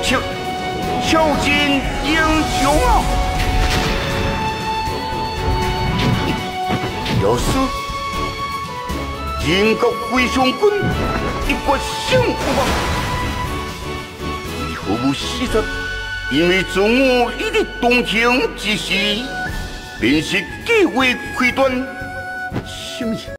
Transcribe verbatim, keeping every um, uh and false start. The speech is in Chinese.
切，超尽英雄啊！要是人国飞将军一决胜负啊！何无死杀？因为自我一日同情之时，便是计划开端。什么？